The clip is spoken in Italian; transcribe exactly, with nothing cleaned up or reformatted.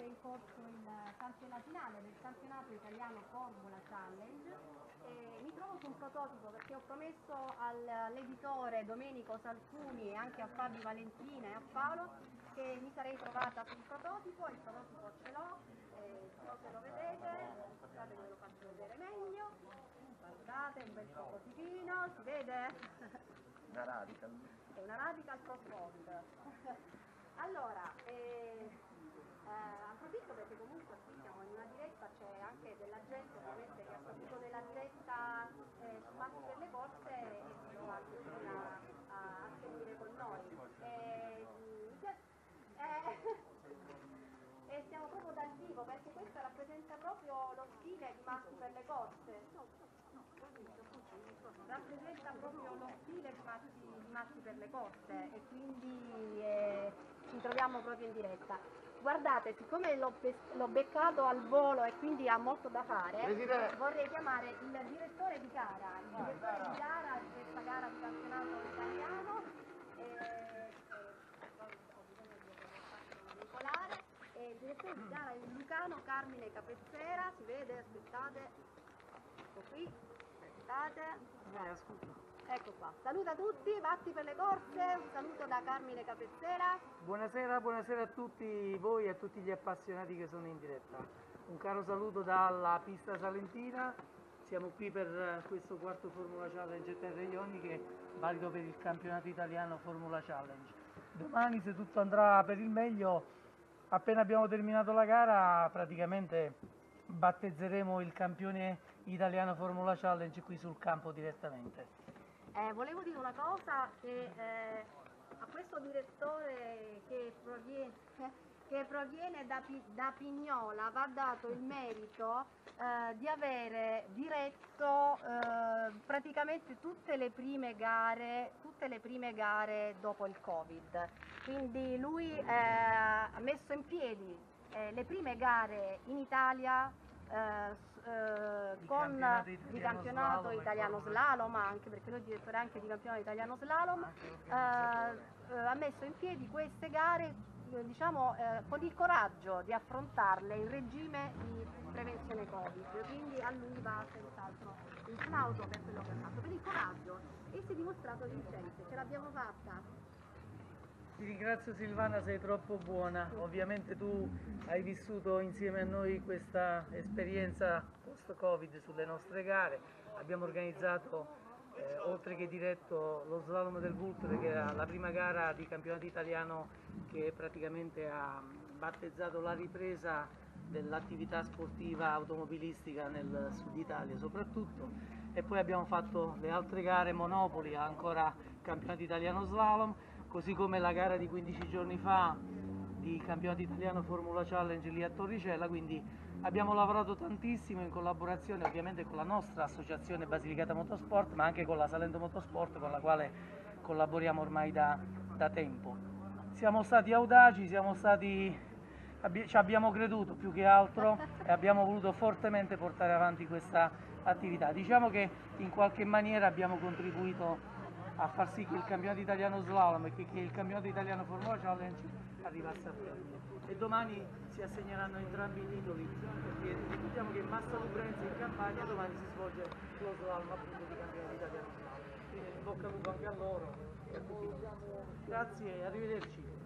è in corso il campionato finale del campionato italiano Formula Challenge e mi trovo su un prototipo perché ho promesso all'editore Domenico Salcuni e anche a Fabio Valentina e a Paolo che mi sarei trovata sul prototipo. Il prototipo ce l'ho, eh, so se lo vedete, guardate che ve lo faccio vedere meglio, guardate un bel prototipino, si vede? Una Radical. È una Radical Crossbody. Allora, eh, eh, approfitto perché comunque qui siamo in una diretta, c'è anche della gente ovviamente che ha saputo nella diretta eh, su Matti per le Corse e si trova anche a, a, a seguire con noi. Eh, eh, e siamo proprio dal vivo perché questa rappresenta proprio lo stile di Matti per le Corse. Rappresenta proprio lo stile di Matti, di Matti per le Corse e quindi eh, ci troviamo proprio in diretta. Guardate, siccome l'ho, l'ho beccato al volo e quindi ha molto da fare, Presidente. Vorrei chiamare il direttore di gara, il direttore di gara di questa gara di campionato italiano, eh, eh, ho bisogno di auricolare, e il direttore di gara è Lucano Carmine Capezzera, si vede, aspettate, ecco qui, aspettate. Ecco qua, saluta tutti, Matti per le Corse, un saluto da Carmine Capezzera. Buonasera, buonasera a tutti voi e a tutti gli appassionati che sono in diretta. Un caro saluto dalla pista salentina, siamo qui per questo quarto Formula Challenge Terre Ioniche, valido per il campionato italiano Formula Challenge. Domani, se tutto andrà per il meglio, appena abbiamo terminato la gara, praticamente battezzeremo il campione italiano Formula Challenge qui sul campo direttamente. Eh, volevo dire una cosa, che eh, a questo direttore che proviene, che proviene da, da Pignola va dato il merito eh, di avere diretto eh, praticamente tutte le prime gare, tutte le prime gare dopo il Covid. Quindi lui eh, ha messo in piedi eh, le prime gare in Italia eh, Eh, di con campionato di campionato slalom, italiano slalom, anche perché lui è direttore anche di campionato italiano slalom, eh, eh, ha messo in piedi queste gare eh, diciamo eh, con il coraggio di affrontarle in regime di prevenzione Covid, quindi a lui va senz'altro il plauso per quello che ha fatto, per il coraggio, e si è dimostrato vincente, ce l'abbiamo fatta. Ti ringrazio Silvana, sei troppo buona. Ovviamente tu hai vissuto insieme a noi questa esperienza post-Covid sulle nostre gare. Abbiamo organizzato, eh, oltre che diretto, lo slalom del Vulture, che era la prima gara di campionato italiano che praticamente ha battezzato la ripresa dell'attività sportiva automobilistica nel sud Italia soprattutto. E poi abbiamo fatto le altre gare, Monopoli, ancora campionato italiano slalom, così come la gara di quindici giorni fa di campionato italiano Formula Challenge lì a Torricella, quindi abbiamo lavorato tantissimo in collaborazione ovviamente con la nostra associazione Basilicata Motorsport, ma anche con la Salento Motorsport, con la quale collaboriamo ormai da, da tempo. Siamo stati audaci, siamo stati, abbi, ci abbiamo creduto più che altro e abbiamo voluto fortemente portare avanti questa attività. Diciamo che in qualche maniera abbiamo contribuito a far sì che il campionato italiano slalom e che, che il campionato italiano Formula Challenge arrivasse a termine. E domani si assegneranno entrambi i titoli, perché ricordiamo che in Massa Lubrense in Campania domani si svolge lo slalom appunto di campionato italiano slalom. Quindi in bocca al lupo anche a loro e a tutti noi. Grazie e arrivederci.